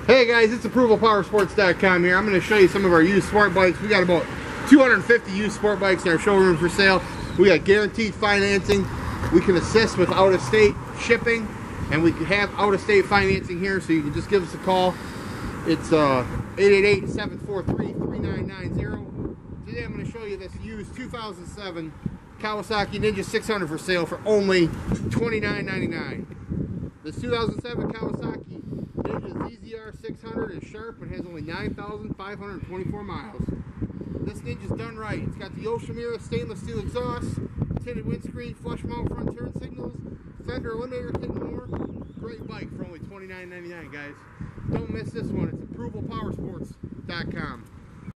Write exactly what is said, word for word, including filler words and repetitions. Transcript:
Hey guys, it's approval power sports dot com here. I'm going to show you some of our used sport bikes. We got about two hundred fifty used sport bikes in our showroom for sale. We got guaranteed financing. We can assist with out-of-state shipping, and we have out-of-state financing here, so you can just give us a call. It's uh, eight eight eight, seven four three, three nine nine zero. Today I'm going to show you this used two thousand seven Kawasaki Ninja six hundred for sale for only twenty-nine ninety-nine. This two thousand seven Kawasaki Ninja Z Z R six hundred is sharp and has only nine thousand five hundred twenty-four miles. This Ninja's done right. It's got the Yoshimura stainless steel exhaust, tinted windscreen, flush mount front turn signals, fender eliminator kit, and more. Great bike for only twenty-nine ninety-nine, guys. Don't miss this one. It's approval power sports dot com.